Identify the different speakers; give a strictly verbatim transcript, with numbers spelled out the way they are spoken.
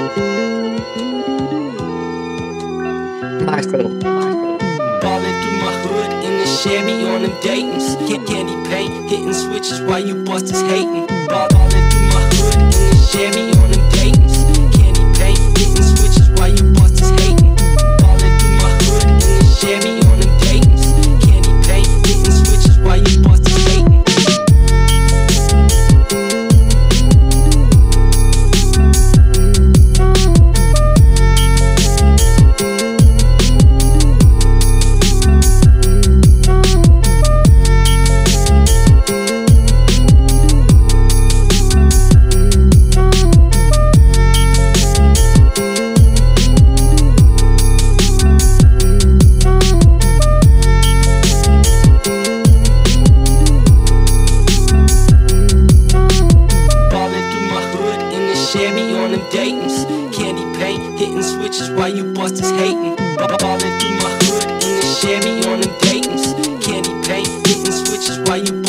Speaker 1: Ballin' through my hood in the Chevy on them Daytons. Get candy paint, hitting switches while you busters hating. Ballin' through my hood in the Chevy on them Daytons. Candy paint, hitting switches while you busters hating. Ballin' through my hood in the Chevy on them Daytons. Candy paint, hitting switches while you busters hating. Chevy on them Daytons, candy paint, hitting switches while you busters hating. Ballin' through my hood in the Chevy on them Daytons, candy paint, hitting switches while you